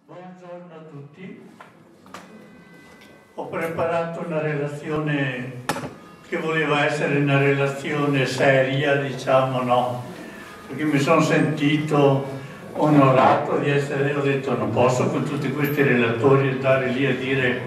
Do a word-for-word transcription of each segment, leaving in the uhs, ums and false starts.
Buongiorno a tutti. Ho preparato una relazione che voleva essere una relazione seria, diciamo, no? Perché mi sono sentito onorato di essere, ho detto non posso con tutti questi relatori andare lì a dire,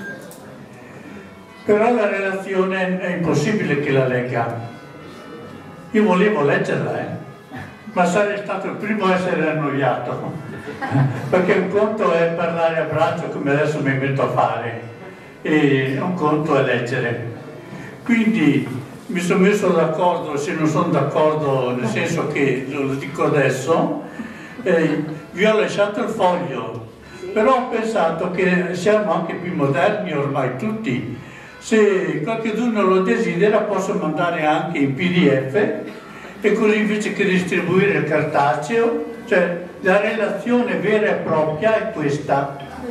però la relazione è impossibile che la legga. Io volevo leggerla, eh? Ma sarei stato il primo a essere annoiato, perché un conto è parlare a braccio come adesso mi metto a fare, e un conto è leggere. Quindi mi sono messo d'accordo, se non sono d'accordo, nel senso che lo dico adesso, eh, vi ho lasciato il foglio, però ho pensato che siamo anche più moderni ormai tutti. Se qualcuno lo desidera posso mandare anche in P D F, e così invece che distribuire il cartaceo, cioè la relazione vera e propria è questa.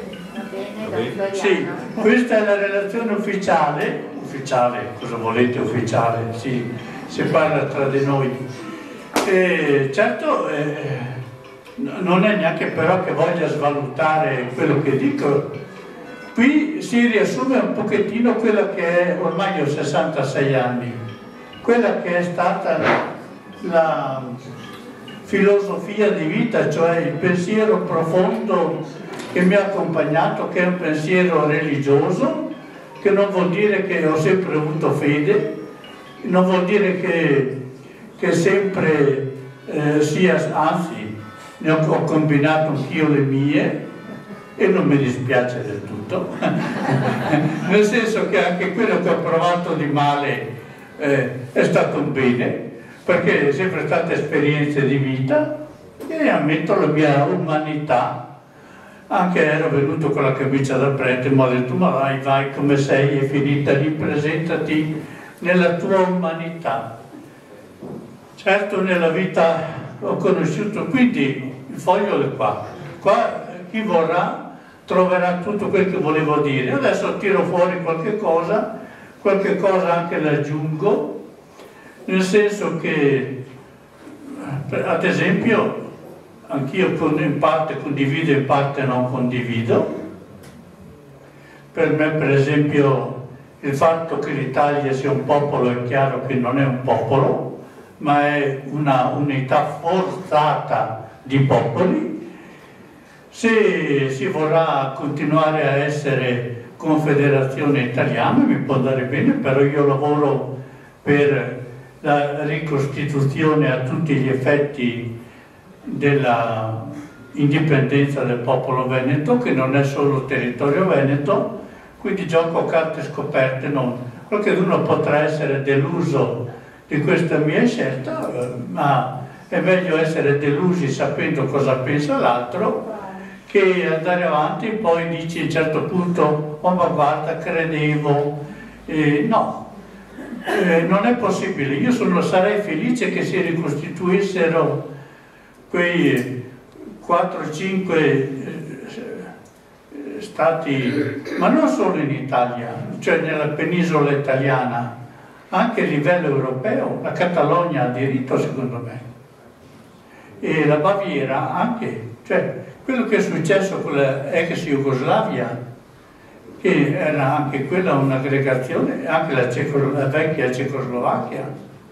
Sì, questa è la relazione ufficiale, ufficiale, cosa volete ufficiale? Sì, si parla tra di noi. E certo, eh, non è neanche però che voglia svalutare quello che dico. Qui si riassume un pochettino quella che è, ormai ho sessantasei anni, quella che è stata la, la filosofia di vita, cioè il pensiero profondo che mi ha accompagnato, che è un pensiero religioso, che non vuol dire che ho sempre avuto fede, non vuol dire che, che sempre eh, sia, anzi, ne ho, ho combinato anch'io le mie, e non mi dispiace del tutto, nel senso che anche quello che ho provato di male eh, è stato un bene, perché è sempre stata esperienze di vita, e ammetto la mia umanità. Anche ero venuto con la camicia da prete, mi ho detto ma vai, vai come sei, è finita lì, presentati nella tua umanità. Certo nella vita ho conosciuto, quindi il foglio è qua, qua chi vorrà troverà tutto quel che volevo dire. Adesso tiro fuori qualche cosa, qualche cosa anche l'aggiungo, nel senso che, ad esempio, anch'io in parte condivido, in parte non condivido. Per me, per esempio, il fatto che l'Italia sia un popolo è chiaro che non è un popolo, ma è una unità forzata di popoli. Se si vorrà continuare a essere Confederazione Italiana mi può andare bene, però io lavoro per la ricostituzione a tutti gli effetti della indipendenza del popolo veneto, che non è solo territorio veneto, quindi gioco carte scoperte. Non. Qualcuno potrà essere deluso di questa mia scelta, ma è meglio essere delusi sapendo cosa pensa l'altro, che andare avanti e poi dici a un certo punto oh ma guarda credevo, eh, no, eh, non è possibile. Io sono, sarei felice che si ricostituissero quei quattro cinque eh, stati, ma non solo in Italia, cioè nella penisola italiana, anche a livello europeo. La Catalogna ha diritto secondo me, e la Baviera anche, cioè quello che è successo con la ex Jugoslavia, che era anche quella un'aggregazione, anche la, Ceco, la vecchia Cecoslovacchia,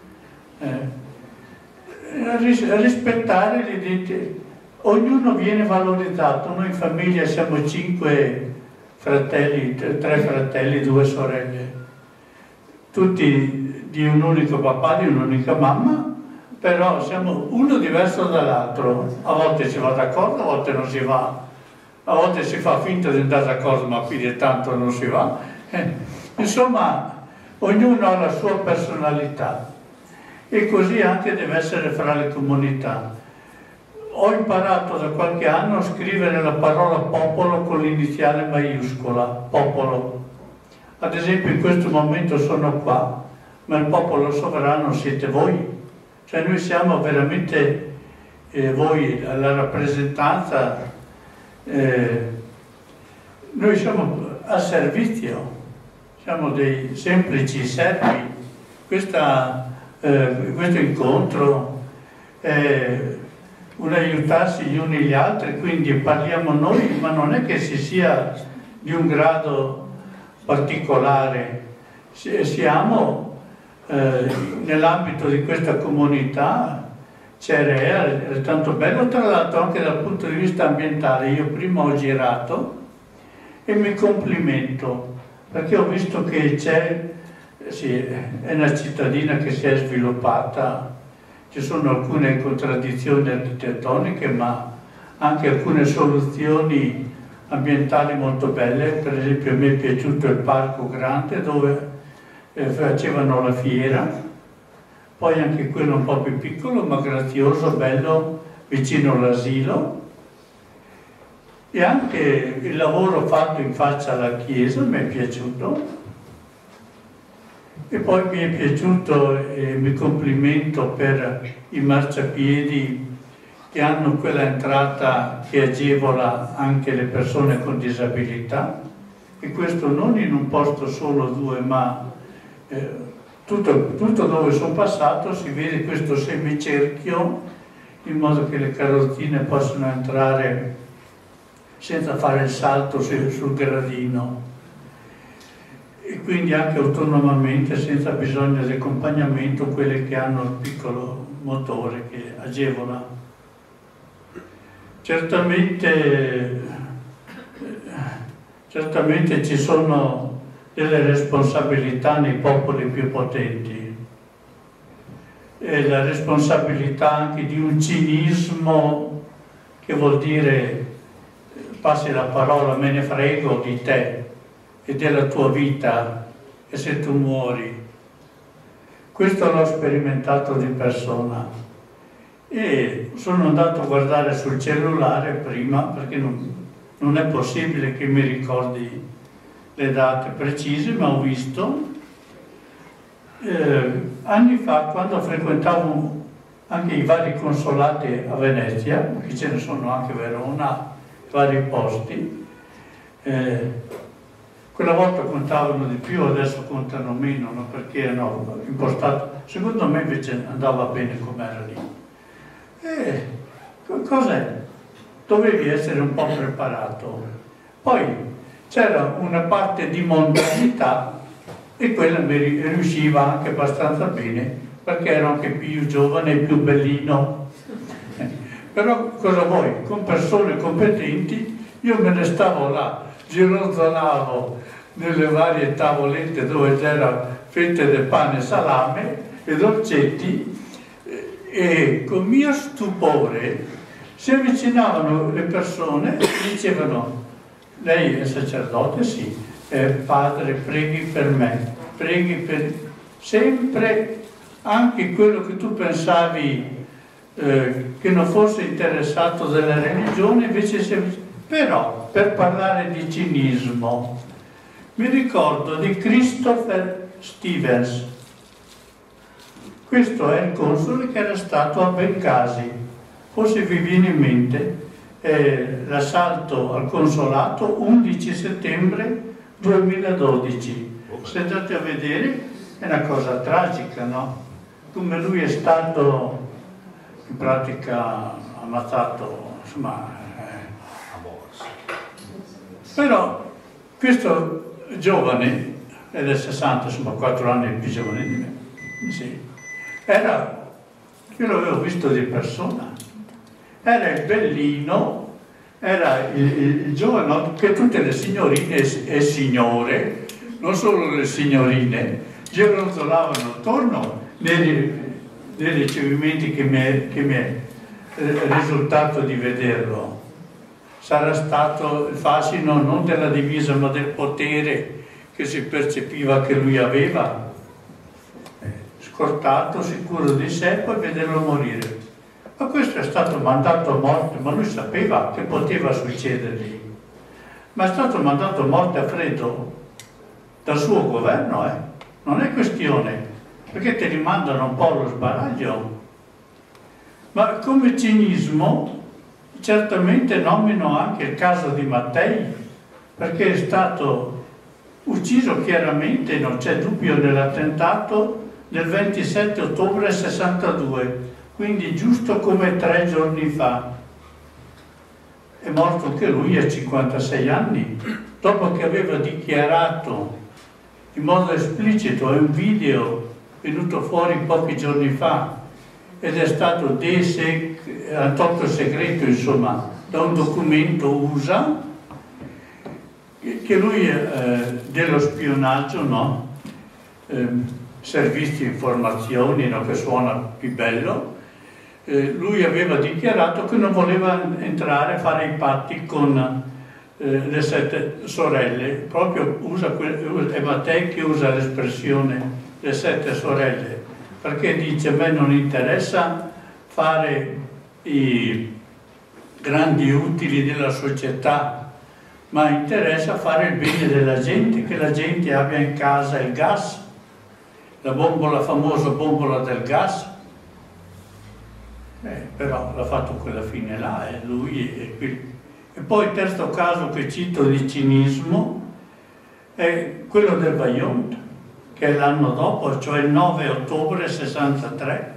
eh, a ris rispettare l'identità. Ognuno viene valorizzato. Noi in famiglia siamo cinque fratelli, tre fratelli, due sorelle, tutti di un unico papà, di un'unica mamma, però siamo uno diverso dall'altro. A volte si va d'accordo, a volte non si va, a volte si fa finta di andare d'accordo, ma più di tanto non si va. Eh, insomma, ognuno ha la sua personalità, e così anche deve essere fra le comunità. Ho imparato da qualche anno a scrivere la parola popolo con l'iniziale maiuscola, popolo. Ad esempio in questo momento sono qua, ma il popolo sovrano siete voi. Cioè noi siamo veramente, eh, voi, la rappresentanza, eh, noi siamo a servizio, siamo dei semplici servi. Questa, eh, questo incontro è un aiutarsi gli uni gli altri, quindi parliamo noi, ma non è che si sia di un grado particolare, siamo eh, nell'ambito di questa comunità, c'è Rea, è tanto bello, tra l'altro anche dal punto di vista ambientale. Io prima ho girato e mi complimento, perché ho visto che c'è, sì, è una cittadina che si è sviluppata. Ci sono alcune contraddizioni architettoniche, ma anche alcune soluzioni ambientali molto belle. Per esempio a me è piaciuto il parco grande dove eh, facevano la fiera, poi anche quello un po' più piccolo ma grazioso, bello, vicino all'asilo, e anche il lavoro fatto in faccia alla chiesa mi è piaciuto. E poi mi è piaciuto e mi complimento per i marciapiedi che hanno quella entrata che agevola anche le persone con disabilità, e questo non in un posto solo, due, ma eh, tutto, tutto dove sono passato si vede questo semicerchio, in modo che le carrozzine possano entrare senza fare il salto sul, sul gradino, e quindi anche autonomamente, senza bisogno di accompagnamento, quelle che hanno il piccolo motore che agevola. Certamente, certamente ci sono delle responsabilità nei popoli più potenti, e la responsabilità anche di un cinismo che vuol dire, passi la parola, me ne frego di te e della tua vita, e se tu muori. Questo l'ho sperimentato di persona, e sono andato a guardare sul cellulare prima, perché non, non è possibile che mi ricordi le date precise, ma ho visto eh, anni fa, quando frequentavo anche i vari consolati a Venezia, che ce ne sono anche a Verona, vari posti, eh, quella volta contavano di più, adesso contano meno, no? Perché erano impostati. Secondo me invece andava bene com'era lì. E cos'è? Dovevi essere un po' preparato. Poi c'era una parte di mondanità, e quella mi riusciva anche abbastanza bene, perché ero anche più giovane e più bellino. Però cosa vuoi? Con persone competenti io me ne stavo là, gironzolavo nelle varie tavolette dove c'era fette di pane, salame e dolcetti, e con mio stupore si avvicinavano le persone e dicevano: lei è sacerdote? Sì. Eh, padre, preghi per me, preghi per... Sempre anche quello che tu pensavi eh, che non fosse interessato della religione, invece si avvicinava. Però, per parlare di cinismo, mi ricordo di Christopher Stevens. Questo è il console che era stato a Bengasi. Forse vi viene in mente eh, l'assalto al consolato undici settembre duemiladodici. Se andate a vedere è una cosa tragica, no? Come lui è stato in pratica ammazzato, insomma. Però questo giovane, è del sessanta, insomma quattro anni più giovane di me, sì, era, io l'avevo visto di persona, era il bellino, era il, il, il giovane che tutte le signorine e signore, non solo le signorine, gironzolavano attorno nei, nei ricevimenti che mi è, che mi è risultato di vederlo. Sarà stato il fascino non della divisa ma del potere che si percepiva che lui aveva, scortato, sicuro di sé, poi vederlo morire. Ma questo è stato mandato a morte, ma lui sapeva che poteva succedergli, ma è stato mandato a morte a freddo dal suo governo, eh? Non è questione, perché ti rimandano un po' allo sbaraglio. Ma come cinismo certamente nomino anche il caso di Mattei, perché è stato ucciso chiaramente, non c'è dubbio, nell'attentato del ventisette ottobre sessantadue, quindi giusto come tre giorni fa. È morto anche lui a cinquantasei anni, dopo che aveva dichiarato in modo esplicito, è un video venuto fuori pochi giorni fa, ed è stato ha tolto il segreto, insomma, da un documento U S A, che lui eh, dello spionaggio, no? Eh, servizi di informazioni, no? Che suona più bello, eh, lui aveva dichiarato che non voleva entrare a fare i patti con eh, le sette sorelle, proprio usa, è Mattei che usa l'espressione le sette sorelle, perché dice: a me non interessa fare i grandi utili della società, ma interessa fare il bene della gente, che la gente abbia in casa il gas, la bombola, famosa bombola del gas. Eh, però l'ha fatto quella fine là, e lui e, e poi il terzo caso che cito di cinismo è quello del Vajont, che è l'anno dopo, cioè il nove ottobre sessantatré,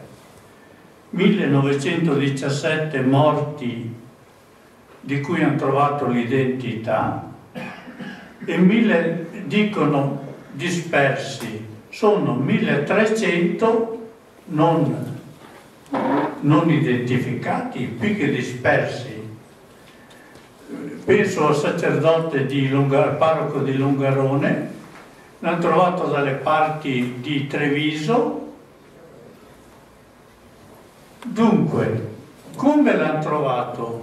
millenovecentodiciassette morti di cui hanno trovato l'identità, e mille dicono dispersi, sono milletrecento non, non identificati, più che dispersi. Penso al sacerdote di Lunga, al parroco di Lungarone, l'hanno trovato dalle parti di Treviso. Dunque, come l'hanno trovato?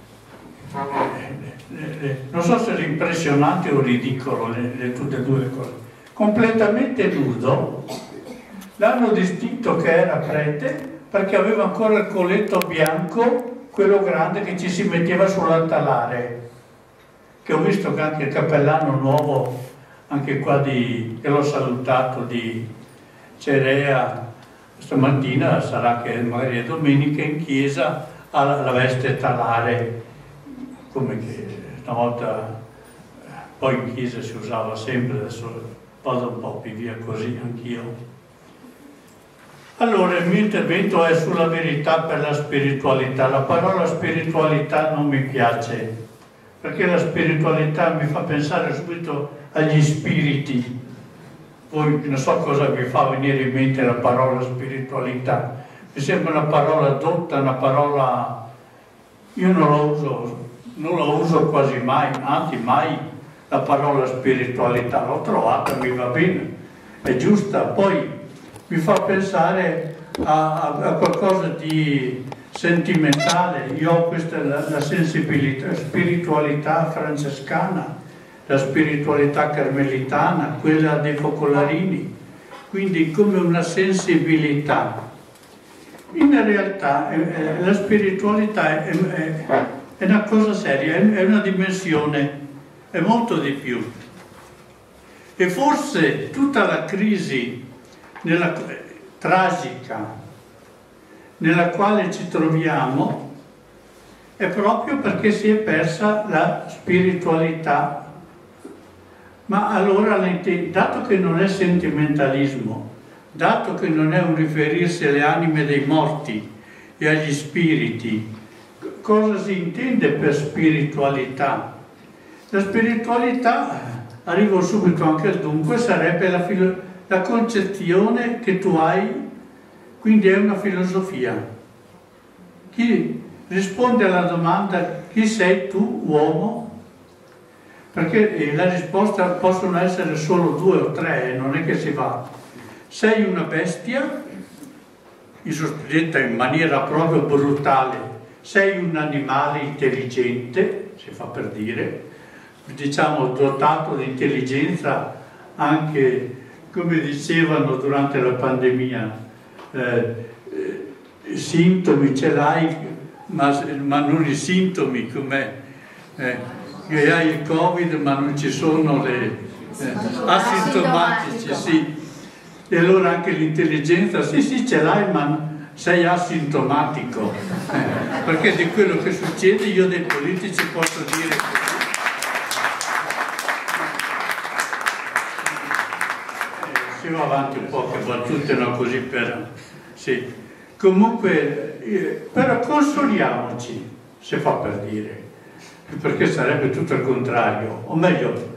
Non so se è impressionante o ridicolo le, le, tutte e due le cose. Completamente nudo, l'hanno distinto che era prete perché aveva ancora il colletto bianco, quello grande che ci si metteva sull'altare, che ho visto che anche il cappellano nuovo, anche qua di, che l'ho salutato, di Cerea stamattina, sarà che magari è domenica, in chiesa ha la, la veste talare, come che una volta poi in chiesa si usava sempre, adesso vado un po' più via così anch'io. Allora il mio intervento è sulla verità per la spiritualità. La parola spiritualità non mi piace, perché la spiritualità mi fa pensare subito agli spiriti. Poi non so cosa mi fa venire in mente la parola spiritualità. Mi sembra una parola dotta, una parola... Io non la uso, non la uso quasi mai, anzi mai la parola spiritualità. L'ho trovata, mi va bene, è giusta. Poi mi fa pensare a, a qualcosa di sentimentale. Io ho questa, la, la sensibilità, spiritualità francescana, la spiritualità carmelitana, quella dei focolarini, quindi come una sensibilità. In realtà eh, la spiritualità è, è, è una cosa seria, è, è una dimensione, è molto di più. E forse tutta la crisi nella, tragica nella quale ci troviamo è proprio perché si è persa la spiritualità. Ma allora, dato che non è sentimentalismo, dato che non è un riferirsi alle anime dei morti e agli spiriti, cosa si intende per spiritualità? La spiritualità, arrivo subito anche al dunque, sarebbe la, la concezione che tu hai, quindi è una filosofia. Chi risponde alla domanda chi sei tu, uomo? Perché la risposta possono essere solo due o tre, non è che si va. Sei una bestia, detta in maniera proprio brutale, sei un animale intelligente, si fa per dire, diciamo dotato di intelligenza anche, come dicevano durante la pandemia, eh, eh, sintomi ce l'hai, ma, ma non i sintomi, com'è? Eh, che hai il Covid ma non ci sono le eh, asintomatici, sì. E allora anche l'intelligenza, sì sì ce l'hai ma sei asintomatico, eh, perché di quello che succede io dei politici posso dire così. Eh, si va avanti un po' che battute, no, così per... sì. Comunque, eh, però consoliamoci, se fa per dire, perché sarebbe tutto il contrario, o meglio,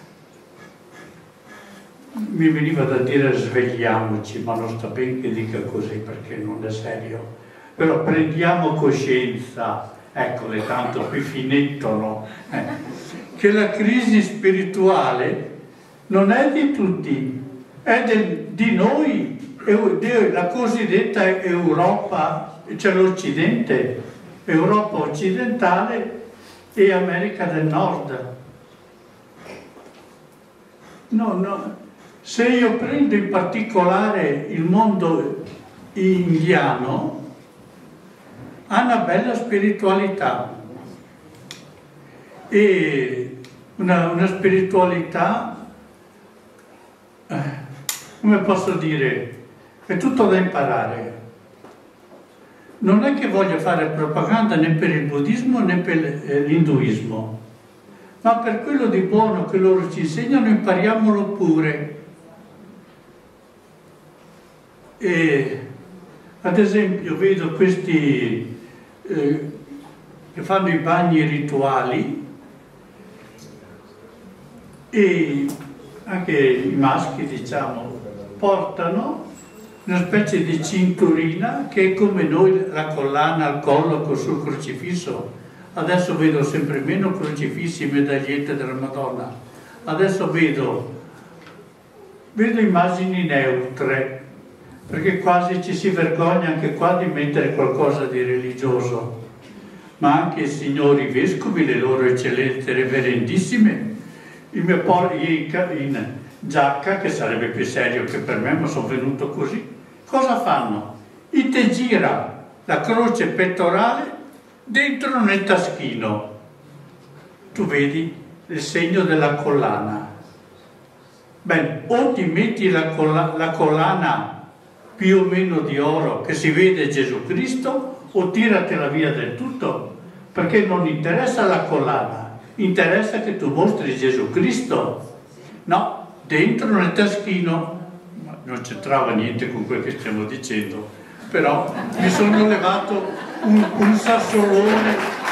mi veniva da dire svegliamoci, ma non sta bene che dica così perché non è serio, però prendiamo coscienza, eccole tanto qui finettono, eh, che la crisi spirituale non è di tutti, è del, di noi, è la cosiddetta Europa, cioè l'Occidente, Europa occidentale e America del Nord. No, no. Se io prendo in particolare il mondo indiano, ha una bella spiritualità e una, una spiritualità, eh, come posso dire, è tutto da imparare. Non è che voglio fare propaganda né per il buddismo né per l'induismo, ma per quello di buono che loro ci insegnano impariamolo pure. E ad esempio vedo questi eh, che fanno i bagni rituali e anche i maschi, diciamo, portano una specie di cinturina che è come noi la collana al collo sul crocifisso. Adesso vedo sempre meno crocifissi e medagliette della Madonna. Adesso vedo, vedo immagini neutre, perché quasi ci si vergogna anche qua di mettere qualcosa di religioso. Ma anche i signori vescovi, le loro eccellenze reverendissime, il mio poi in giacca, che sarebbe più serio che per me, ma sono venuto così, cosa fanno? I te gira la croce pettorale dentro nel taschino. Tu vedi il segno della collana. Bene, o ti metti la, colla la collana più o meno di oro che si vede Gesù Cristo, o tiratela via del tutto, perché non interessa la collana, interessa che tu mostri Gesù Cristo. No, dentro nel taschino, non c'entrava niente con quel che stiamo dicendo, però mi sono levato un, un sassolone.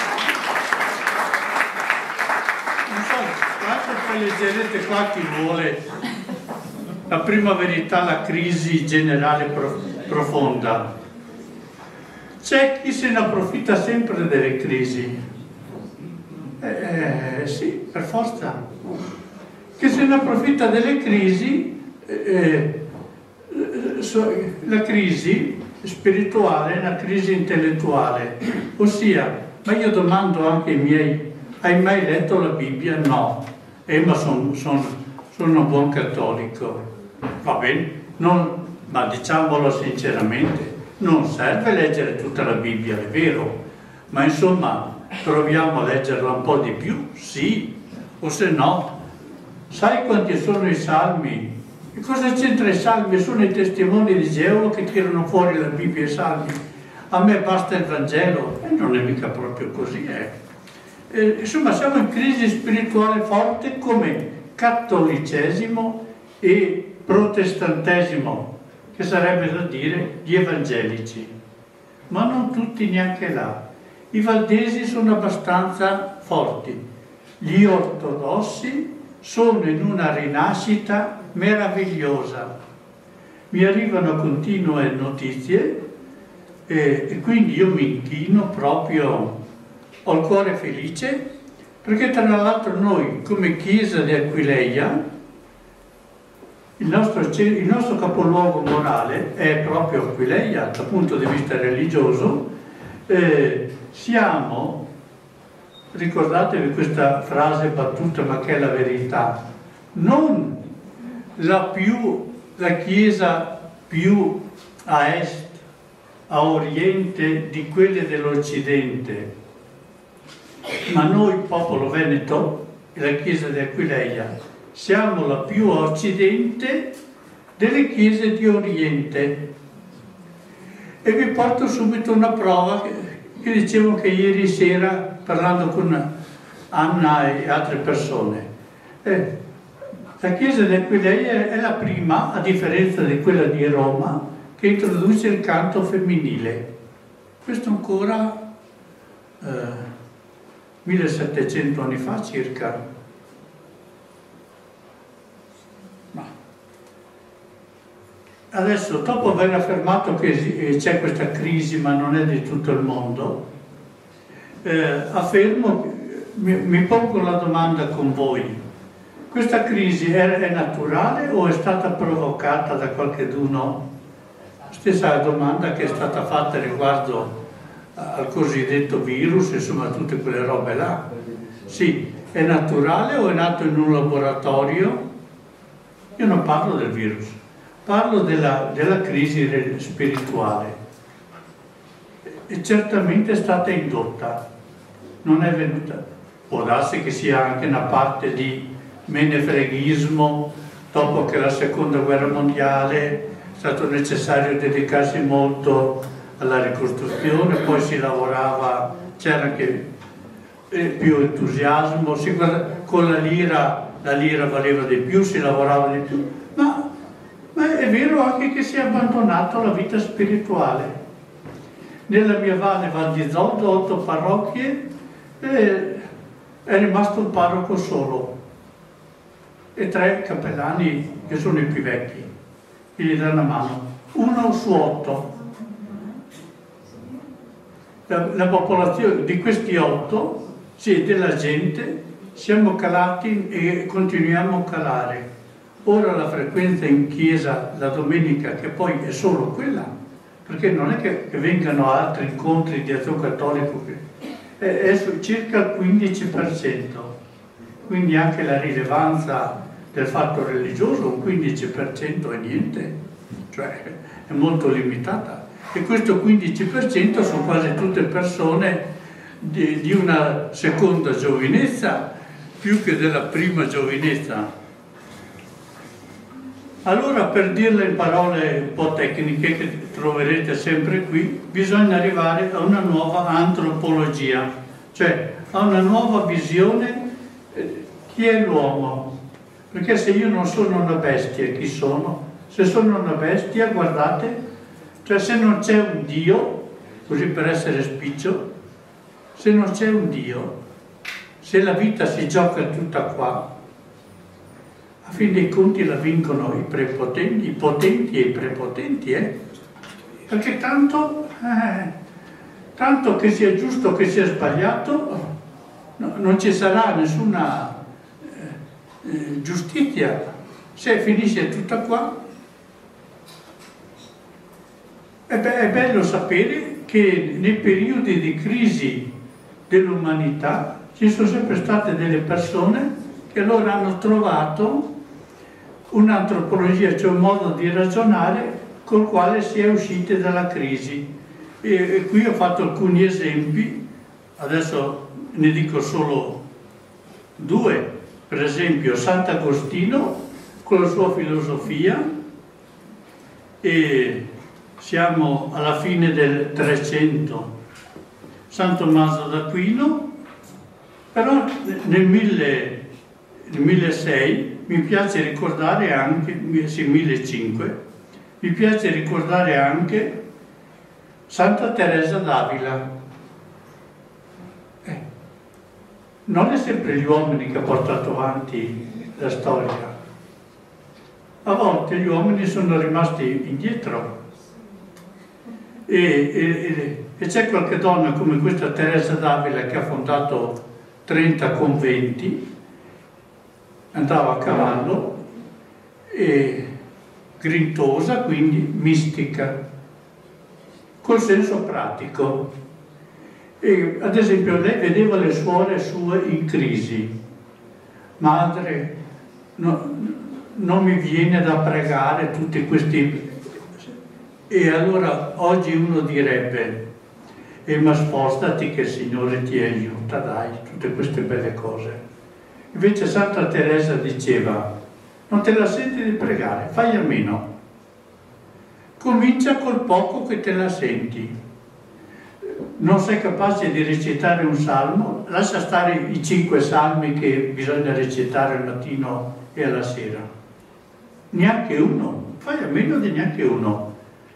Non so, quando poi leggerete qua chi vuole, la prima verità, la crisi generale profonda. C'è chi se ne approfitta sempre delle crisi. Eh, eh, sì, per forza. Che se ne approfitta delle crisi, eh, eh, la crisi spirituale è una crisi intellettuale. Ossia, ma io domando anche ai miei, hai mai letto la Bibbia? No. Eh, ma sono son, son un buon cattolico. Va bene, non, ma diciamolo sinceramente, non serve leggere tutta la Bibbia, è vero, ma insomma proviamo a leggerla un po' di più, sì, o se no, sai quanti sono i salmi? E cosa c'entra i salmi? Sono i testimoni di Geova che tirano fuori la Bibbia e i salmi. A me basta il Vangelo, e non è mica proprio così, eh. E, insomma, siamo in crisi spirituale forte come cattolicesimo e protestantesimo, che sarebbe da dire gli evangelici, ma non tutti neanche là. I valdesi sono abbastanza forti, gli ortodossi sono in una rinascita meravigliosa. Mi arrivano continue notizie e, e quindi io mi inchino proprio, ho il cuore felice, perché tra l'altro noi come Chiesa di Aquileia, Il nostro, il nostro capoluogo morale è proprio Aquileia dal punto di vista religioso. Eh, siamo, ricordatevi questa frase battuta ma che è la verità, non la, più, la chiesa più a est, a oriente di quelle dell'Occidente, ma noi, popolo veneto e la chiesa di Aquileia, siamo la più a occidente delle chiese di oriente. E vi porto subito una prova che, che dicevo che ieri sera, parlando con Anna e altre persone, eh, la chiesa di Aquileia è la prima, a differenza di quella di Roma, che che introduce il canto femminile. Questo ancora eh, millesettecento anni fa circa. Ma adesso, dopo aver affermato che c'è questa crisi ma non è di tutto il mondo, eh, affermo, mi, mi pongo la domanda con voi: questa crisi è, è naturale o è stata provocata da qualcheduno? Stessa domanda che è stata fatta riguardo al cosiddetto virus, insomma tutte quelle robe là. Sì, è naturale o è nato in un laboratorio? Io non parlo del virus, parlo della, della crisi spirituale. E certamente è stata indotta, non è venuta. Può darsi che sia anche una parte di menefreghismo, dopo che la seconda guerra mondiale è stato necessario dedicarsi molto alla ricostruzione, poi si lavorava, c'era anche più entusiasmo, si guarda, con la lira, la lira valeva di più, si lavorava di più, ma, ma è vero anche che si è abbandonato la vita spirituale. Nella mia valle Val di Zoldo, otto parrocchie, eh, è rimasto un parroco solo e tre cappellani che sono i più vecchi, che gli danno una mano, uno su otto. La, la popolazione di questi otto, sì, della gente, siamo calati e continuiamo a calare. Ora la frequenza in chiesa la domenica, che poi è solo quella, perché non è che, che vengano altri incontri di azione cattolico, è, è su circa il quindici per cento. Quindi anche la rilevanza del fatto religioso, un quindici per cento è niente, cioè è molto limitata. E questo quindici per cento sono quasi tutte persone di, di una seconda giovinezza, più che della prima giovinezza. Allora, per dirle in parole un po' tecniche, che troverete sempre qui, bisogna arrivare a una nuova antropologia, cioè a una nuova visione. Chi è l'uomo? Perché se io non sono una bestia, chi sono? Se sono una bestia, guardate, cioè se non c'è un Dio, così per essere spiccio, se non c'è un Dio, se la vita si gioca tutta qua, a fin dei conti la vincono i prepotenti, i potenti e i prepotenti, eh? Perché tanto, eh, tanto che sia giusto che sia sbagliato, no, non ci sarà nessuna Eh, giustizia, se finisce tutta qua. È, be è bello sapere che nei periodi di crisi dell'umanità ci sono sempre state delle persone che allora hanno trovato un'antropologia, cioè un modo di ragionare col quale si è usciti dalla crisi. E, e qui ho fatto alcuni esempi, adesso ne dico solo due. Per esempio Sant'Agostino con la sua filosofia, e siamo alla fine del trecento, San Tommaso d'Aquino, però nel, mille, nel milleseicento mi piace ricordare anche, sì, millecinquecento, mi piace ricordare anche Santa Teresa d'Avila. Non è sempre gli uomini che hanno portato avanti la storia. A volte gli uomini sono rimasti indietro. E, e, e c'è qualche donna come questa Teresa d'Avila che ha fondato trenta conventi, andava a cavallo, e grintosa, quindi mistica, col senso pratico. E, ad esempio, lei vedeva le suore sue in crisi. Madre, no, non mi viene da pregare tutti questi... E allora oggi uno direbbe, e ma spostati che il Signore ti aiuta, dai, tutte queste belle cose. Invece Santa Teresa diceva, non te la senti di pregare, fai a meno. Comincia col poco che te la senti. Non sei capace di recitare un salmo, lascia stare i cinque salmi che bisogna recitare al mattino e alla sera. Neanche uno, fai a meno di neanche uno.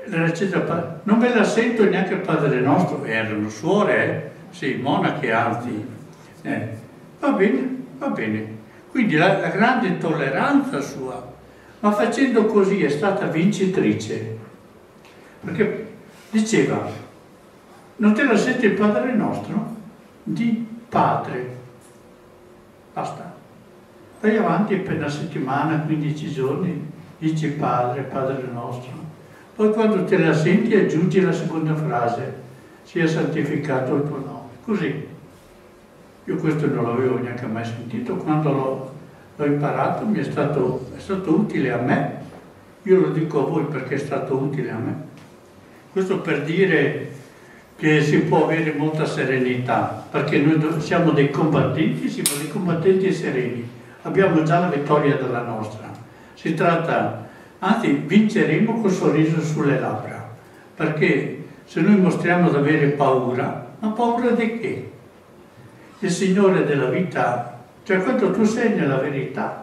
non me la sento neanche il Padre Nostro, erano suore, eh? Sì, monache anzi. Eh, va bene, va bene. Quindi la, la grande tolleranza sua, ma facendo così è stata vincitrice, perché diceva, non te la senti il Padre Nostro? Di Padre. Basta. Vai avanti per una settimana, quindici giorni, dici Padre, Padre Nostro. Poi quando te la senti aggiungi la seconda frase, sia santificato il tuo nome. Così. Io questo non l'avevo neanche mai sentito, quando l'ho, l'ho imparato mi è stato, è stato utile a me. Io lo dico a voi perché è stato utile a me. Questo per dire che si può avere molta serenità, perché noi siamo dei combattenti, siamo dei combattenti sereni. Abbiamo già la vittoria della nostra. Si tratta, anzi, vinceremo col sorriso sulle labbra, perché se noi mostriamo di avere paura, ma paura di che? Il Signore della vita, cioè quando tu sei nella verità.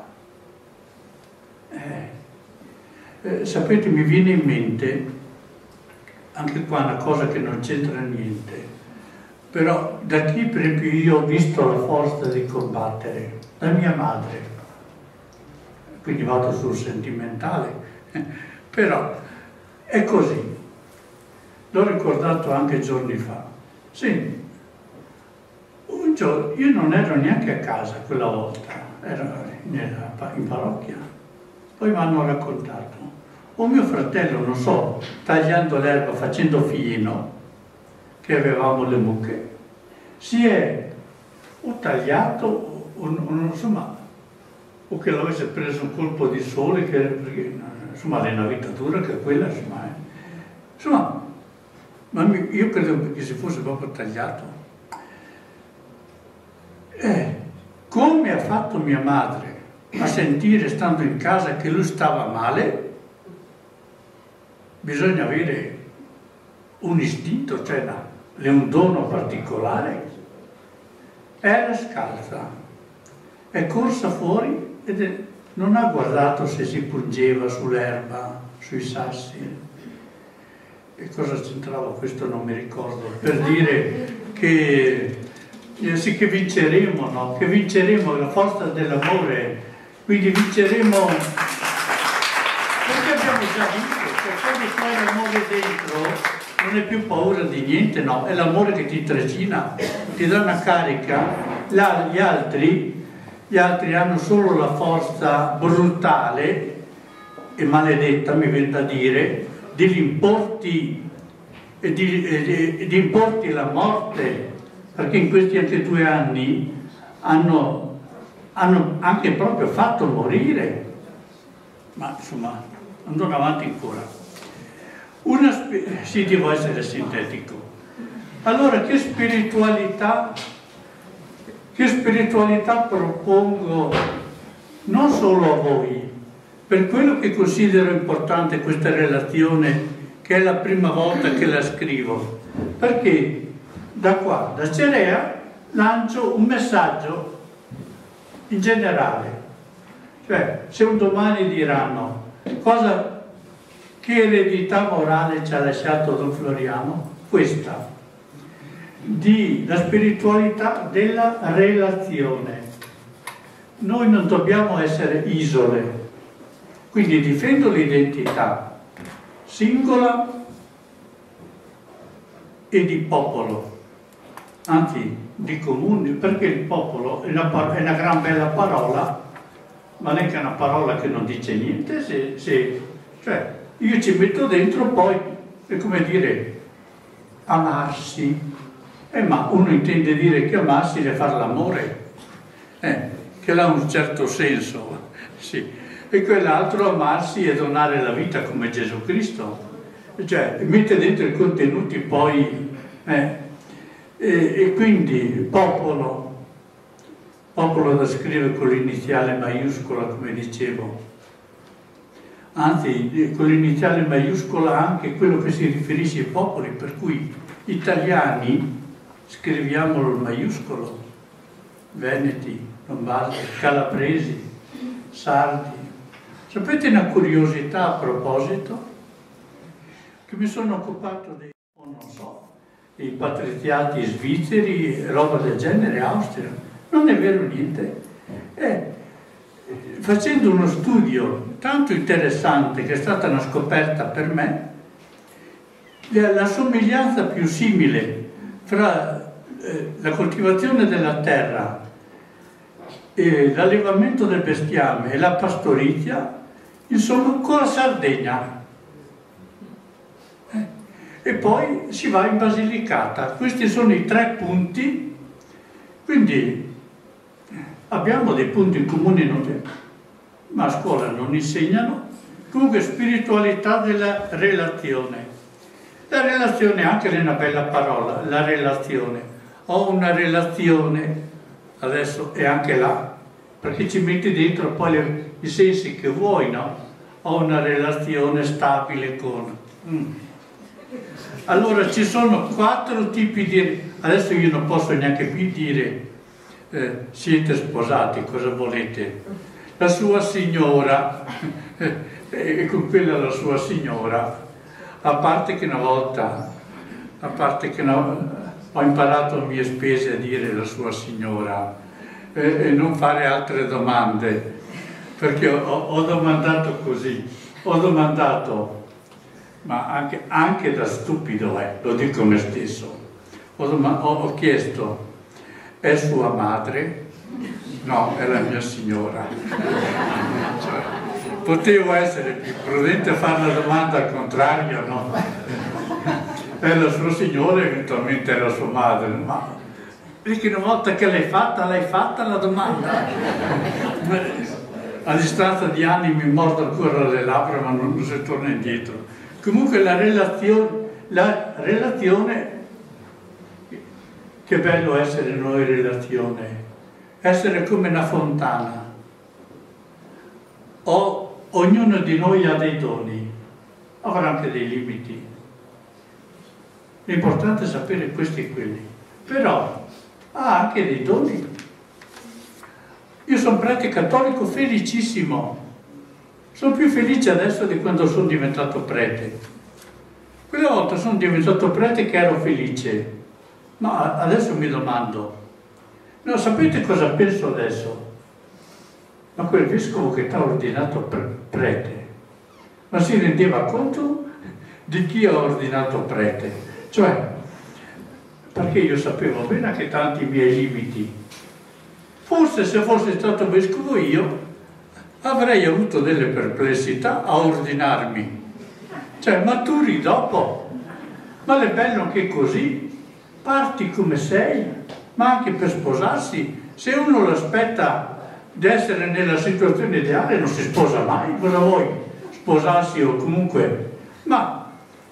Eh, eh, sapete, mi viene in mente, anche qua una cosa che non c'entra niente, però da chi per esempio io ho visto la forza di combattere? Da mia madre, quindi vado sul sentimentale, però è così. L'ho ricordato anche giorni fa. Sì, un giorno, io non ero neanche a casa quella volta, ero nella, in parrocchia, poi mi hanno raccontato. Un mio fratello, non so, tagliando l'erba, facendo fieno, che avevamo le mucche, si è o tagliato, o, o, insomma, o che l'avesse preso un colpo di sole, che, perché, insomma, l'enavittatura che è quella, insomma, eh. insomma, ma io credo che si fosse proprio tagliato. Eh, come ha fatto mia madre a sentire, stando in casa, che lui stava male, bisogna avere un istinto, cioè un dono particolare. Era scalza, è corsa fuori ed è, non ha guardato se si pungeva sull'erba, sui sassi. E cosa c'entrava questo non mi ricordo, per dire che, eh, sì, che vinceremo, no? Che vinceremo la forza dell'amore, quindi vinceremo perché abbiamo già vinto, cioè quando c'è l'amore dentro non è più paura di niente, no, è l'amore che ti trascina, ti dà una carica. La, gli altri, gli altri hanno solo la forza brutale e maledetta, mi viene da dire, di importi e di, e di importi la morte, perché in questi anche due anni hanno, hanno anche proprio fatto morire, ma insomma andando avanti ancora. Una sì, devo essere sintetico. Allora, che spiritualità, che spiritualità propongo non solo a voi, per quello che considero importante questa relazione, che è la prima volta che la scrivo, perché da qua, da Cerea, lancio un messaggio in generale. Cioè, se un domani diranno cosa, che eredità morale ci ha lasciato Don Floriano? Questa, di la spiritualità della relazione. Noi non dobbiamo essere isole. Quindi difendo l'identità singola e di popolo, anzi di comune, perché il popolo è una, è una gran bella parola, ma non è che è una parola che non dice niente, se, se, cioè io ci metto dentro poi, è come dire, amarsi, eh, ma uno intende dire che amarsi è fare l'amore, eh, che ha un certo senso, sì. E quell'altro amarsi è donare la vita come Gesù Cristo, cioè mette dentro i contenuti poi, eh, e, e quindi popolo, popolo da scrivere con l'iniziale maiuscola, come dicevo, anzi con l'iniziale maiuscola anche quello che si riferisce ai popoli, per cui italiani scriviamolo in maiuscolo, veneti, lombardi, calabresi, sardi. Sapete una curiosità a proposito? che mi sono occupato dei, non so, dei patriziati svizzeri, roba del genere, Austria. Non è vero niente. Eh, facendo uno studio tanto interessante, che è stata una scoperta per me, la somiglianza più simile fra eh, la coltivazione della terra, eh, l'allevamento del bestiame e la pastorizia, insomma, con la Sardegna. Eh, e poi si va in Basilicata. Questi sono i tre punti, quindi abbiamo dei punti in comune, ma a scuola non insegnano. Comunque, spiritualità della relazione. La relazione, anche è una bella parola, la relazione. Ho una relazione, adesso è anche là, perché ci metti dentro poi le, i sensi che vuoi, no? Ho una relazione stabile con... Mm. Allora ci sono quattro tipi di... Adesso io non posso neanche più dire eh, siete sposati, cosa volete? La sua signora, e con quella la sua signora. A parte che una volta, a parte che una, ho imparato a mie spese a dire la sua signora eh, e non fare altre domande, perché ho, ho domandato così, ho domandato, ma anche, anche da stupido, eh, lo dico a me stesso, ho, ho, ho chiesto, è sua madre? No, è la mia signora. Cioè, potevo essere più prudente a fare la domanda al contrario, no? È la sua signora, eventualmente è la sua madre, ma perché una volta che l'hai fatta, l'hai fatta la domanda. A distanza di anni mi mordo ancora le labbra, ma non, non si torna indietro. Comunque la relazione, la relazione, che bello essere noi in relazione, essere come una fontana. O ognuno di noi ha dei doni, avrà anche dei limiti. L'importante è sapere questi e quelli. Però ha anche dei doni. Io sono prete cattolico felicissimo. Sono più felice adesso di quando sono diventato prete. Quella volta sono diventato prete che ero felice. Ma adesso mi domando, no, sapete cosa penso adesso? Ma quel vescovo che ti ha ordinato prete, ma si rendeva conto di chi ha ordinato prete? Cioè, perché io sapevo bene che tanti miei limiti. Forse se fossi stato vescovo io avrei avuto delle perplessità a ordinarmi. Cioè, maturi dopo. Ma è bello che così parti come sei, ma anche per sposarsi. Se uno lo aspetta di essere nella situazione ideale non si sposa mai, cosa vuoi? Sposarsi o comunque, ma,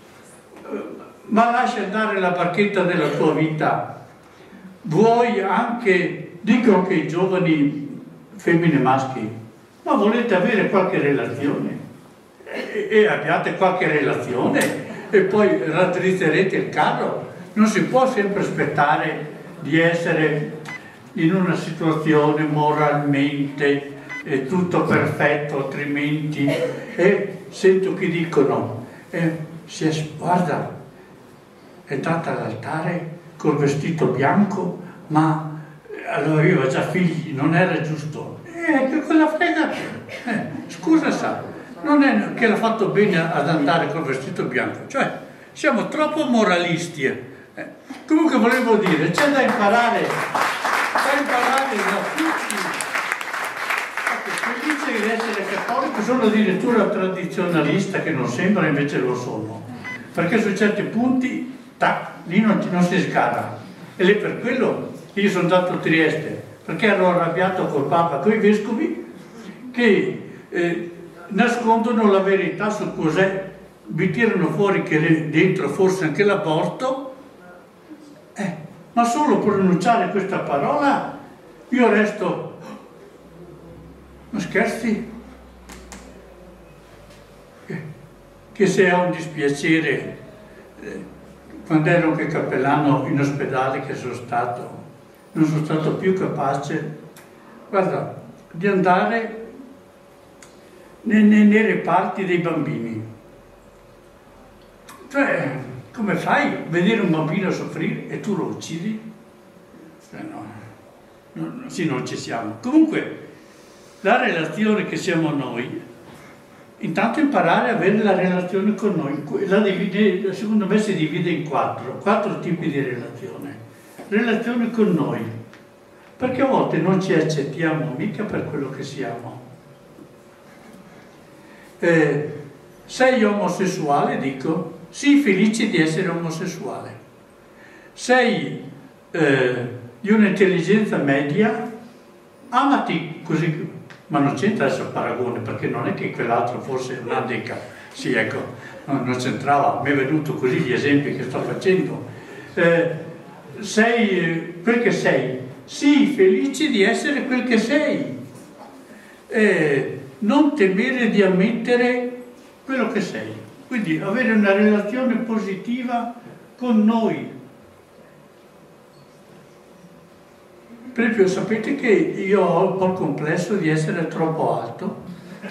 ma lascia andare la barchetta della tua vita. Vuoi anche, dico che i giovani femmine maschi, ma volete avere qualche relazione e, e abbiate qualche relazione e poi raddrizzerete il carro. Non si può sempre aspettare di essere in una situazione moralmente è tutto perfetto, altrimenti e sento che dicono eh, si è, guarda, è andata all'altare col vestito bianco, ma allora aveva già figli, non era giusto. Eh, che cosa frega? Eh, scusa, sa, non è che l'ha fatto bene ad andare col vestito bianco, cioè siamo troppo moralisti. Eh. Comunque volevo dire, c'è da imparare. Da imparare da tutti. Felice di essere cattolico, sono addirittura tradizionalista, che non sembra, invece lo sono, perché su certi punti tac, lì non, non si scala. E lì per quello io sono andato a Trieste, perché ero arrabbiato col Papa, con i vescovi che eh, nascondono la verità su cos'è, vi tirano fuori che dentro forse anche l'aborto. Eh, ma solo pronunciare questa parola io resto, ma scherzi? Che se ha un dispiacere, eh, quando ero anche cappellano in ospedale che sono stato, non sono stato più capace, guarda, di andare nei, nei, nei reparti dei bambini. Cioè, come fai a vedere un bambino soffrire e tu lo uccidi? Cioè, no, no, sì, non ci siamo. Comunque, la relazione che siamo noi, intanto imparare a avere la relazione con noi, la divide, secondo me si divide in quattro, quattro tipi di relazione. Relazione con noi, perché a volte non ci accettiamo mica per quello che siamo. Eh, sei omosessuale, dico, sii felice di essere omosessuale. Sei eh, di un'intelligenza media, amati così, ma non c'entra adesso il paragone, perché non è che quell'altro fosse un handicap, sì, ecco, non, non c'entrava, mi è venuto così gli esempi che sto facendo. Eh, sei quel che sei, sii felice di essere quel che sei, eh, non temere di ammettere quello che sei, quindi avere una relazione positiva con noi. Per esempio, sapete che io ho un po' il complesso di essere troppo alto?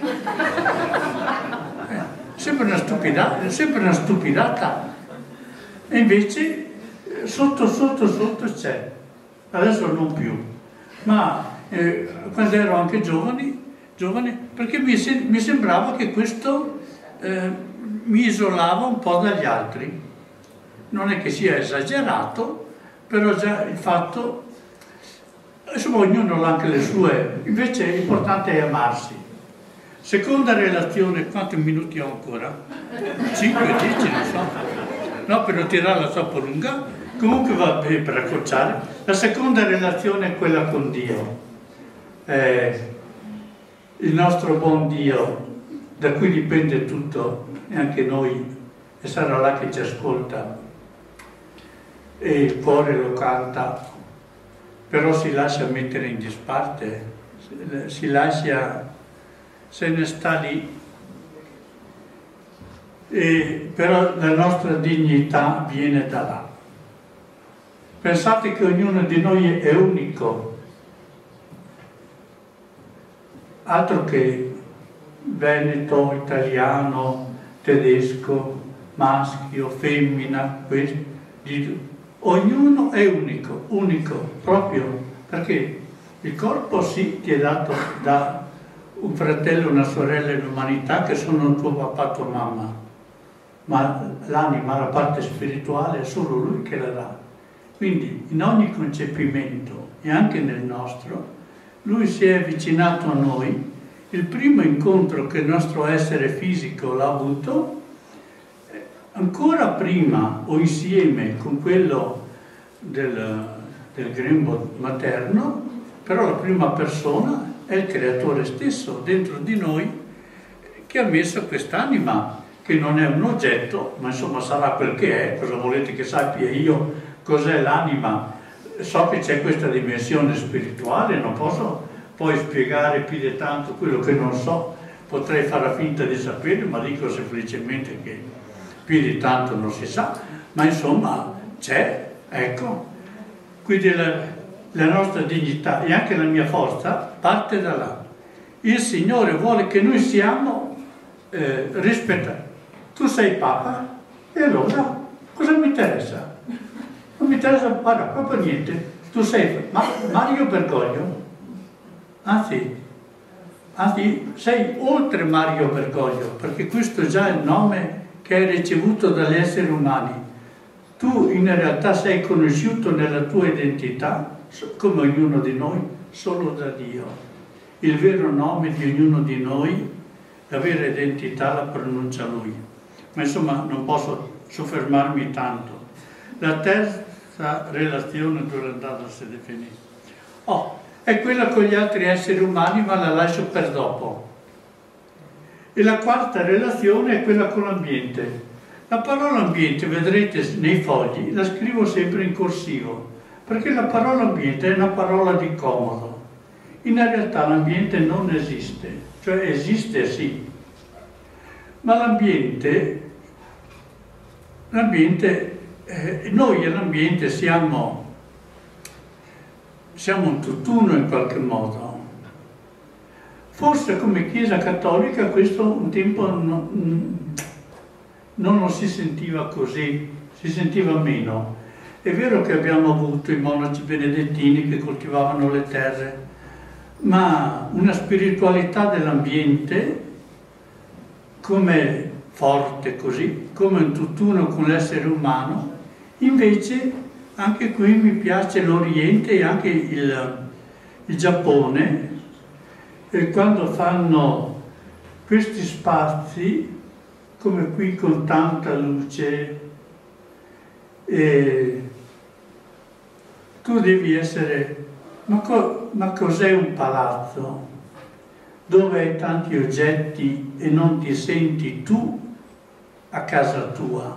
Eh, sembra una stupidata, sembra una stupidata. E invece sotto, sotto, sotto c'è. Adesso non più. Ma eh, quando ero anche giovani, giovane, perché mi, se, mi sembrava che questo eh, mi isolava un po' dagli altri. Non è che sia esagerato, però già il fatto... Insomma, ognuno ha anche le sue, invece l'importante è amarsi. Seconda relazione, quanti minuti ho ancora? cinque, dieci, non so. No, per non tirarla troppo lunga, comunque va bene per accorciare. La seconda relazione è quella con Dio. Eh, il nostro buon Dio, da cui dipende tutto, e anche noi, e sarà là che ci ascolta, e il cuore lo canta, però si lascia mettere in disparte, si lascia, se ne sta lì. E, però la nostra dignità viene da là. Pensate che ognuno di noi è unico, altro che veneto, italiano, tedesco, maschio, femmina, questo. Ognuno è unico, unico, proprio, perché il corpo sì ti è dato da un fratello, una sorella in umanità che sono tuo papà, tua mamma, ma l'anima, la parte spirituale è solo lui che la dà. Quindi in ogni concepimento e anche nel nostro, lui si è avvicinato a noi. Il primo incontro che il nostro essere fisico l'ha avuto, ancora prima o insieme con quello del, del grembo materno, però la prima persona è il creatore stesso dentro di noi che ha messo quest'anima che non è un oggetto, ma insomma sarà quel che è. Cosa volete che sappia io cos'è l'anima? So che c'è questa dimensione spirituale, non posso poi spiegare più di tanto quello che non so, potrei fare finta di sapere, ma dico semplicemente che più di tanto non si sa, ma insomma c'è, ecco. Quindi la, la nostra dignità e anche la mia forza parte da là. Il Signore vuole che noi siamo eh, rispettati. Tu sei Papa e allora cosa mi interessa? Non mi interessa, guarda, proprio niente. Tu sei Ma, Mario Bergoglio, anzi, anzi sei oltre Mario Bergoglio, perché questo è già il nome che hai ricevuto dagli esseri umani. Tu in realtà sei conosciuto nella tua identità, come ognuno di noi, solo da Dio. Il vero nome di ognuno di noi, la vera identità la pronuncia Lui. Ma insomma non posso soffermarmi tanto. La terza relazione dove è andata si definire. Oh, è quella con gli altri esseri umani, ma la lascio per dopo. E la quarta relazione è quella con l'ambiente. La parola ambiente, vedrete nei fogli, la scrivo sempre in corsivo, perché la parola ambiente è una parola di comodo. In realtà l'ambiente non esiste, cioè esiste sì, ma l'ambiente, l'ambiente, eh, noi e l'ambiente siamo, siamo un tutt'uno in qualche modo. Forse come Chiesa Cattolica questo un tempo non, non lo si sentiva così, si sentiva meno. È vero che abbiamo avuto i monaci benedettini che coltivavano le terre, ma una spiritualità dell'ambiente come forte così, come un tutt'uno con l'essere umano. Invece anche qui mi piace l'Oriente e anche il, il Giappone, e quando fanno questi spazi, come qui con tanta luce, e tu devi essere, ma, co, ma cos'è un palazzo? Dove hai tanti oggetti e non ti senti tu a casa tua.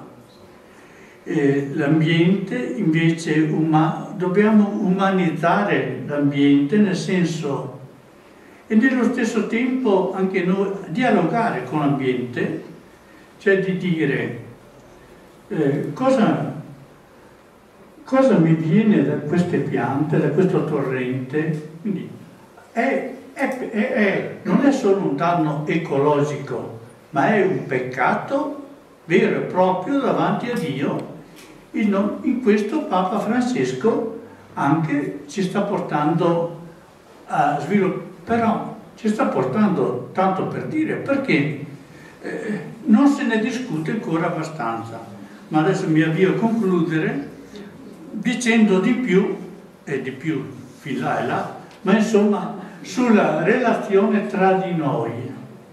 L'ambiente invece, uma, dobbiamo umanizzare l'ambiente nel senso, e nello stesso tempo anche noi dialogare con l'ambiente, cioè di dire eh, cosa, cosa mi viene da queste piante, da questo torrente. Quindi è, è, è, è, non è solo un danno ecologico, ma è un peccato vero e proprio davanti a Dio. In questo Papa Francesco anche ci sta portando a sviluppare, però ci sta portando tanto per dire, perché eh, non se ne discute ancora abbastanza. Ma adesso mi avvio a concludere dicendo di più, e di più fin là e là, ma insomma sulla relazione tra di noi.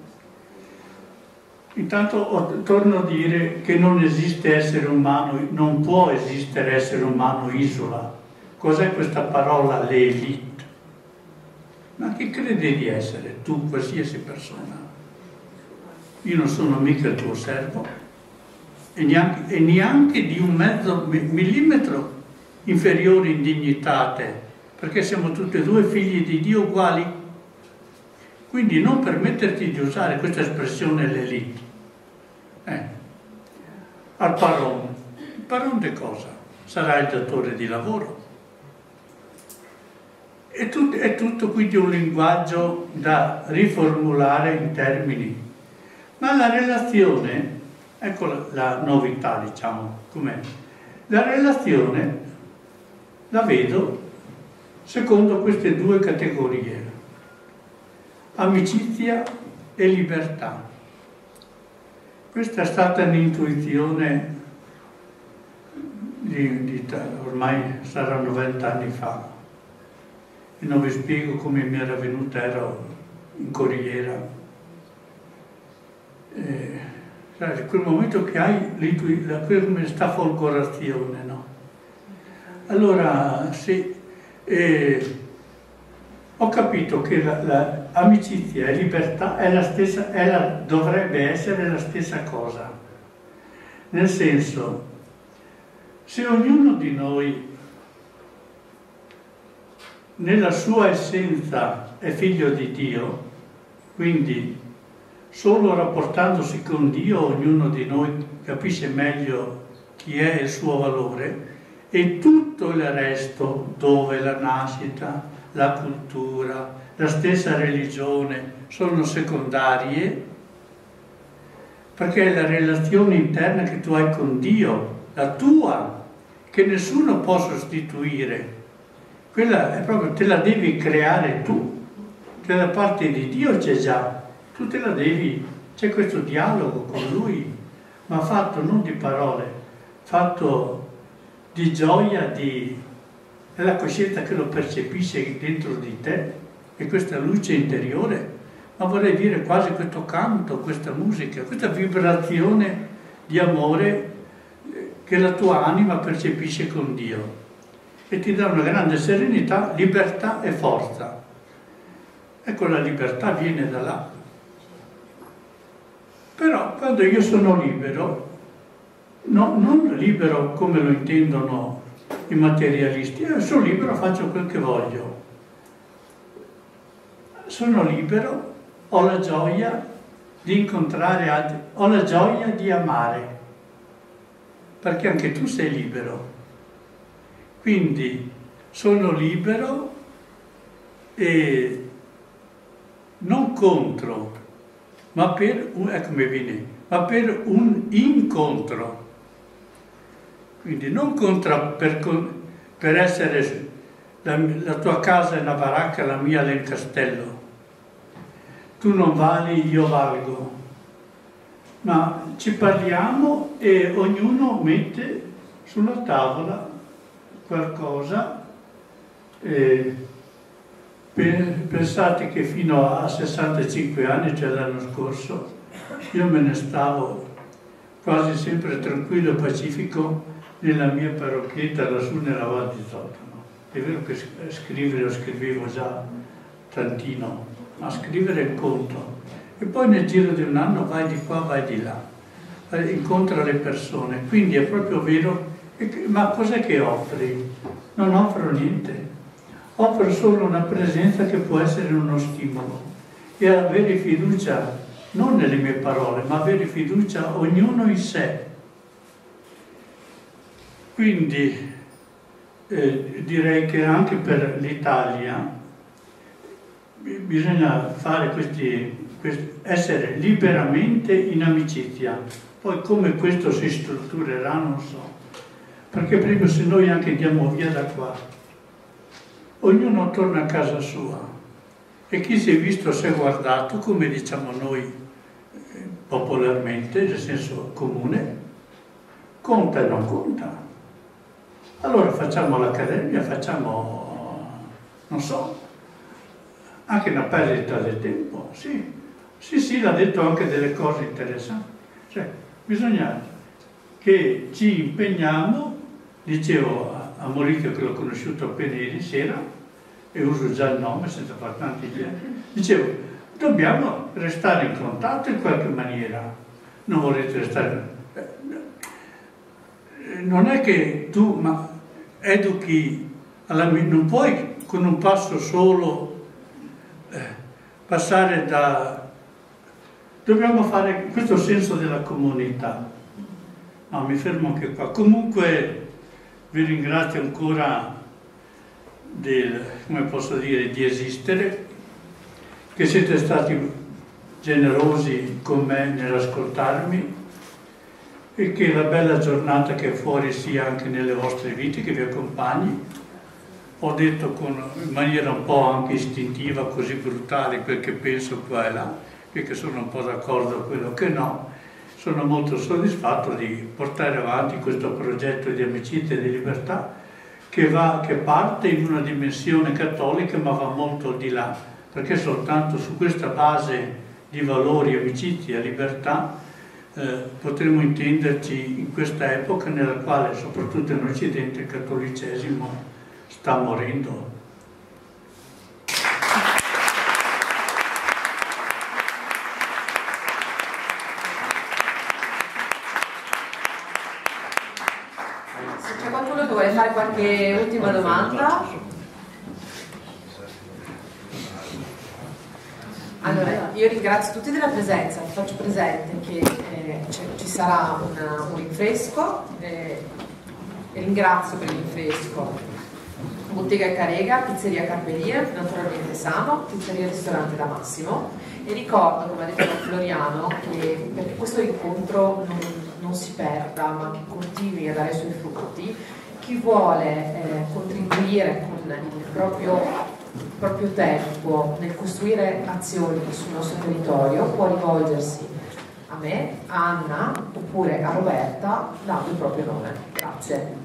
Intanto torno a dire che non esiste essere umano, non può esistere essere umano isola. Cos'è questa parola, l'elite? Ma che credi di essere tu, qualsiasi persona? Io non sono mica il tuo servo e neanche, e neanche di un mezzo millimetro inferiore in dignità a te, perché siamo tutti e due figli di Dio uguali. Quindi non permetterti di usare questa espressione l'elite. Eh. Al paron. Il paron di cosa? Sarà il datore di lavoro. È tutto, è tutto quindi un linguaggio da riformulare in termini. Ma la relazione, ecco la, la novità, diciamo, com'è? La relazione la vedo secondo queste due categorie. Amicizia e libertà. Questa è stata un'intuizione di, di, ormai saranno vent'anni fa, e non vi spiego come mi era venuta, ero in corriera. Eh, sai, quel momento che hai l'intuizione, come sta folgorazione, no? Allora, sì, eh, ho capito che l'amicizia e libertà è la stessa, è la, dovrebbe essere la stessa cosa. Nel senso, se ognuno di noi nella sua essenza è figlio di Dio, quindi solo rapportandosi con Dio ognuno di noi capisce meglio chi è il suo valore, e tutto il resto, dove la nascita, la cultura, la stessa religione sono secondarie, perché è la relazione interna che tu hai con Dio, la tua, che nessuno può sostituire. Quella è proprio, te la devi creare tu, che da parte di Dio c'è già, tu te la devi, c'è questo dialogo con Lui, ma fatto non di parole, fatto di gioia, di... è la coscienza che lo percepisce dentro di te, e questa luce interiore, ma vorrei dire quasi questo canto, questa musica, questa vibrazione di amore che la tua anima percepisce con Dio, e ti dà una grande serenità, libertà e forza. Ecco, la libertà viene da là. Però quando io sono libero, no, non libero come lo intendono i materialisti, io sono libero, faccio quel che voglio. Sono libero, ho la gioia di incontrare altri, ho la gioia di amare, perché anche tu sei libero. Quindi sono libero e non contro, ma per un, ecco mi viene, ma per un incontro. Quindi non contra, per, per essere la, la tua casa è una baracca, la mia è il castello. Tu non vali, io valgo. Ma ci parliamo e ognuno mette sulla tavola qualcosa. E pensate che fino a sessantacinque anni, cioè l'anno scorso, io me ne stavo quasi sempre tranquillo e pacifico nella mia parrocchietta lassù nella Val di Zotano. È vero che scrivere lo scrivevo già tantino, ma scrivere è conto. E poi nel giro di un anno vai di qua, vai di là, incontra le persone. Quindi è proprio vero, ma cos'è che offri? Non offro niente. Offro solo una presenza che può essere uno stimolo e avere fiducia non nelle mie parole, ma avere fiducia ognuno in sé. Quindi eh, direi che anche per l'Italia bisogna fare questi, questi, essere liberamente in amicizia. Poi come questo si strutturerà non so, perché prima se noi anche andiamo via da qua, ognuno torna a casa sua e chi si è visto si è guardato, come diciamo noi eh, popolarmente, nel senso comune, conta e non conta. Allora facciamo l'accademia, facciamo, non so, anche una perdita del tempo, sì. Sì, sì, l'ha detto anche delle cose interessanti. Cioè, bisogna che ci impegniamo, dicevo a, a Maurizio che l'ho conosciuto appena ieri sera, e uso già il nome senza far tanti idee, dicevo, dobbiamo restare in contatto in qualche maniera. Non volete restare... Non è che tu ma educhi, alla, non puoi con un passo solo eh, passare da... Dobbiamo fare questo senso della comunità. No, mi fermo anche qua. Comunque vi ringrazio ancora del, come posso dire, di esistere, che siete stati generosi con me nell'ascoltarmi e che la bella giornata che è fuori sia anche nelle vostre vite, che vi accompagni. Ho detto con, in maniera un po' anche istintiva, così brutale, quel che penso qua e là, perché sono un po' d'accordo a quello che no. Sono molto soddisfatto di portare avanti questo progetto di amicizia e di libertà che, va, che parte in una dimensione cattolica ma va molto al di là, perché soltanto su questa base di valori, amicizia e libertà eh, potremo intenderci in questa epoca nella quale soprattutto in Occidente il cattolicesimo sta morendo. Se c'è qualcuno che vuole fare qualche ultima domanda. Allora, io ringrazio tutti della presenza, vi faccio presente che eh, ci sarà una, un rinfresco, eh, ringrazio per il rinfresco Bottega Carega, Pizzeria Carperie, naturalmente Sano, Pizzeria Ristorante da Massimo, e ricordo, come ha detto Floriano, che perché questo incontro non, non si perda ma che continui a dare i suoi frutti, chi vuole eh, contribuire con il proprio il proprio tempo nel costruire azioni sul nostro territorio può rivolgersi a me, a Anna oppure a Roberta dando il proprio nome. Grazie.